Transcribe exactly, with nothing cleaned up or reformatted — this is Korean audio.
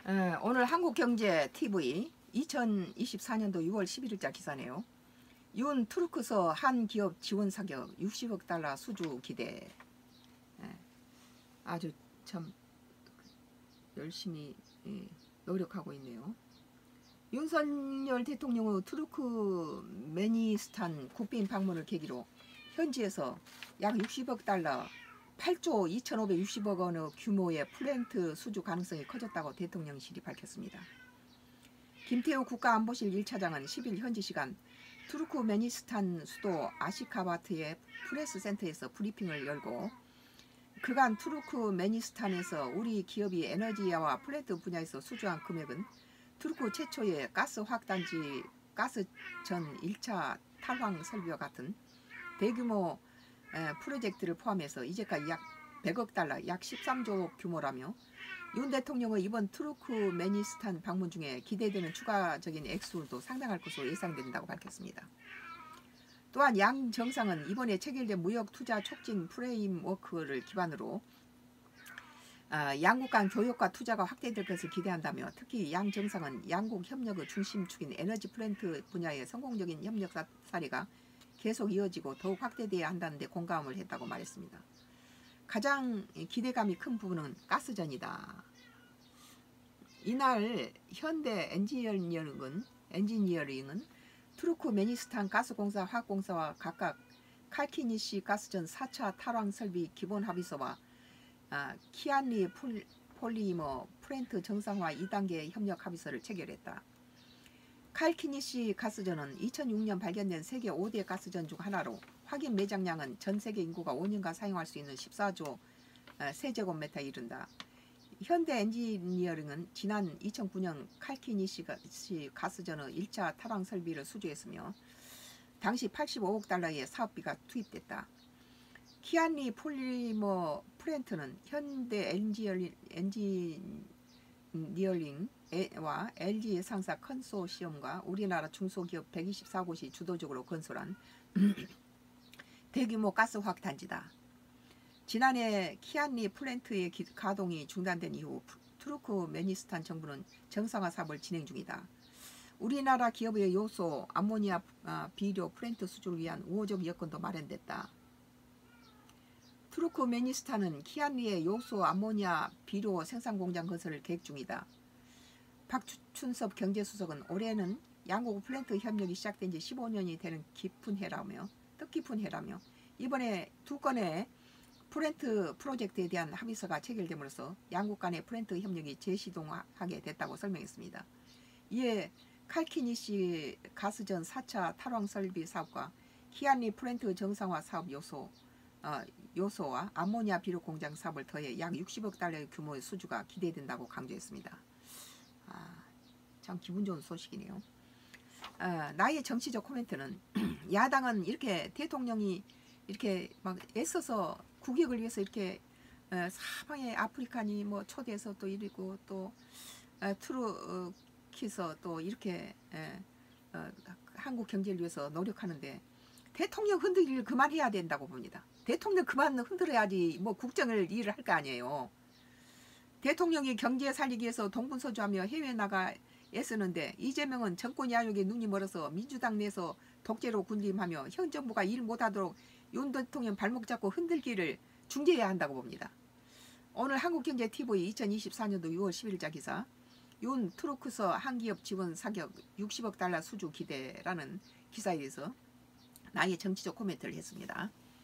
에, 오늘 한국경제티비 이천이십사 년도 유월 십일일자 기사네요. 윤 투르크서 한 기업 지원 사격 육십억 달러 수주 기대. 에, 아주 참 열심히 예, 노력하고 있네요. 윤석열 대통령의 투르크메니스탄 국빈 방문을 계기로 현지에서 약 육십억 달러 팔조 이천오백육십억 원의 규모의 플랜트 수주 가능성이 커졌다고 대통령실이 밝혔습니다. 김태우 국가안보실 일 차장은 십일 현지 시간 투르크메니스탄 수도 아시카바트의 프레스센터에서 브리핑을 열고 그간 투르크메니스탄에서 우리 기업이 에너지와 플랜트 분야에서 수주한 금액은 투르크 최초의 가스 확단지 가스전 일 차 탈황 설비와 같은 대규모 프로젝트를 포함해서 이제까지 약 백억 달러, 약 십삼조 규모라며 윤 대통령의 이번 투르크메니스탄 방문 중에 기대되는 추가적인 액수도 상당할 것으로 예상된다고 밝혔습니다. 또한 양 정상은 이번에 체결된 무역 투자 촉진 프레임워크를 기반으로 양국 간 교역과 투자가 확대될 것을 기대한다며 특히 양 정상은 양국 협력의 중심축인 에너지 플랜트 분야의 성공적인 협력 사례가 계속 이어지고 더욱 확대돼야 한다는 데 공감을 했다고 말했습니다. 가장 기대감이 큰 부분은 가스전이다. 이날 현대 엔지니어링은, 엔지니어링은 투르크메니스탄 가스공사, 화학공사와 각각 칼키니시 가스전 사 차 탈황 설비 기본 합의서와 아, 키안리 폴리머 플랜트 정상화 이 단계 협력 합의서를 체결했다. 칼키니시 가스전은 이천육 년 발견된 세계 오 대 가스전 중 하나로 확인 매장량은 전 세계 인구가 오 년간 사용할 수 있는 십사조 세제곱미터에 이른다. 현대 엔지니어링은 지난 이천구 년 칼키니시 가스전의 일 차 탈황 설비를 수주했으며 당시 팔십오억 달러의 사업비가 투입됐다. 키안리 폴리머 플랜트는 현대 엔지니어링와 엘지 상사 컨소시엄과 우리나라 중소기업 백이십사 곳이 주도적으로 건설한 대규모 가스 확단지다. 지난해 키안리 플랜트의 가동이 중단된 이후 투르크메니스탄 정부는 정상화 사업을 진행 중이다. 우리나라 기업의 요소 암모니아 비료 플랜트 수주를 위한 우호적 여건도 마련됐다. 투르크메니스탄은 키안리의 요소 암모니아 비료 생산 공장 건설을 계획 중이다. 박춘섭 경제수석은 올해는 양국 플랜트 협력이 시작된 지 십오 년이 되는 깊은 해라며 뜻깊은 해라며 이번에 두 건의 플랜트 프로젝트에 대한 합의서가 체결됨으로써 양국 간의 플랜트 협력이 재시동하게 됐다고 설명했습니다. 이에 칼키니시 가스전 사 차 탈황 설비 사업과 키안리 플랜트 정상화 사업 요소 어, 요소와 암모니아 비료 공장 사업을 더해 약 육십억 달러의 규모의 수주가 기대된다고 강조했습니다. 아, 참 기분 좋은 소식이네요. 아, 나의 정치적 코멘트는 야당은 이렇게 대통령이 이렇게 막 애써서 국익을 위해서 이렇게 어, 사방에 아프리카니 뭐 초대해서 또 이러고 또 어, 투르키서 또 이렇게 에, 어, 한국 경제를 위해서 노력하는데 대통령 흔들기를 그만해야 된다고 봅니다. 대통령 그만 흔들어야지 뭐 국정을 일을 할 거 아니에요. 대통령이 경제 살리기 위해서 동분서주하며 해외 나가 애쓰는데 이재명은 정권 야욕에 눈이 멀어서 민주당 내에서 독재로 군림하며 현 정부가 일 못하도록 윤 대통령 발목 잡고 흔들기를 중재해야 한다고 봅니다. 오늘 한국경제티비 이천이십사 년도 유월 십일일자 기사 윤 투르크서 한기업 지원 사격 육십억 달러 수주 기대라는 기사에 대해서 나의 정치적 코멘트를 했습니다.